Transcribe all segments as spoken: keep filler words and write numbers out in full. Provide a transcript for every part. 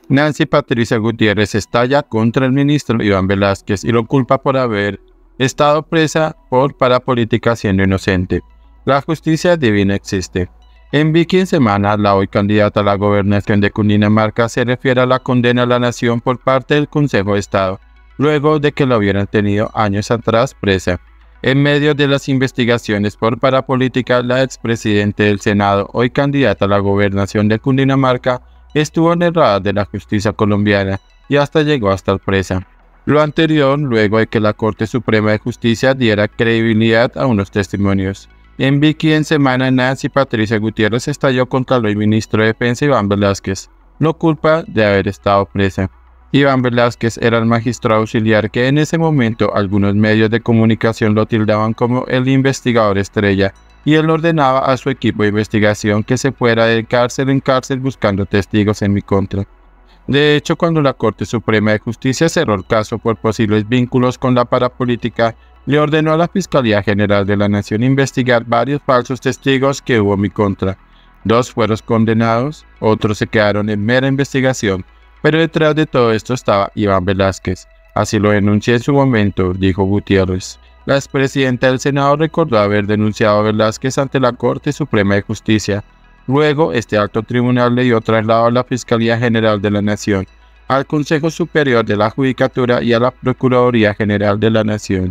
Nancy Patricia Gutiérrez estalla contra el ministro Iván Velásquez y lo culpa por haber estado presa por parapolítica siendo inocente. La justicia divina existe. En Vicky en Semana, la hoy candidata a la gobernación de Cundinamarca se refiere a la condena a la nación por parte del Consejo de Estado, luego de que lo hubieran tenido años atrás presa. En medio de las investigaciones por parapolítica, la expresidente del Senado, hoy candidata a la gobernación de Cundinamarca, estuvo en el radar de la justicia colombiana y hasta llegó a estar presa. Lo anterior luego de que la Corte Suprema de Justicia diera credibilidad a unos testimonios. En Vicky en Semana, Nancy Patricia Gutiérrez estalló contra el hoy ministro de Defensa Iván Velásquez, lo culpa de haber estado presa. Iván Velásquez era el magistrado auxiliar que en ese momento algunos medios de comunicación lo tildaban como el investigador estrella, y él ordenaba a su equipo de investigación que se fuera de cárcel en cárcel buscando testigos en mi contra. De hecho, cuando la Corte Suprema de Justicia cerró el caso por posibles vínculos con la parapolítica, le ordenó a la Fiscalía General de la Nación investigar varios falsos testigos que hubo en mi contra. Dos fueron condenados, otros se quedaron en mera investigación, pero detrás de todo esto estaba Iván Velásquez. Así lo denuncié en su momento, dijo Gutiérrez. La expresidenta del Senado recordó haber denunciado a Velásquez ante la Corte Suprema de Justicia. Luego, este alto tribunal le dio traslado a la Fiscalía General de la Nación, al Consejo Superior de la Judicatura y a la Procuraduría General de la Nación.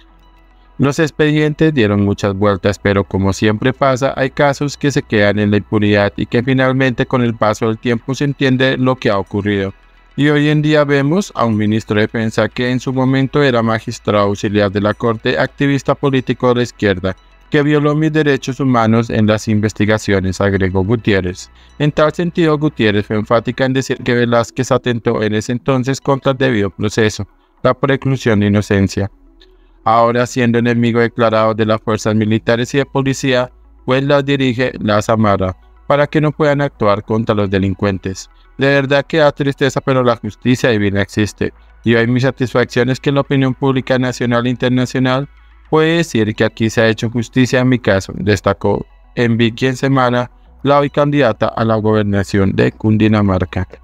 Los expedientes dieron muchas vueltas, pero como siempre pasa, hay casos que se quedan en la impunidad y que finalmente con el paso del tiempo se entiende lo que ha ocurrido. Y hoy en día vemos a un ministro de Defensa que en su momento era magistrado auxiliar de la Corte, activista político de la izquierda, que violó mis derechos humanos en las investigaciones, agregó Gutiérrez. En tal sentido, Gutiérrez fue enfática en decir que Velásquez atentó en ese entonces contra el debido proceso, la preclusión de inocencia. Ahora, siendo enemigo declarado de las fuerzas militares y de policía, pues las dirige, las amarra, para que no puedan actuar contra los delincuentes. De verdad que da tristeza, pero la justicia divina existe, y hoy mi satisfacción es que la opinión pública nacional e internacional puede decir que aquí se ha hecho justicia en mi caso, destacó en Vicky en Semana, la hoy candidata a la gobernación de Cundinamarca.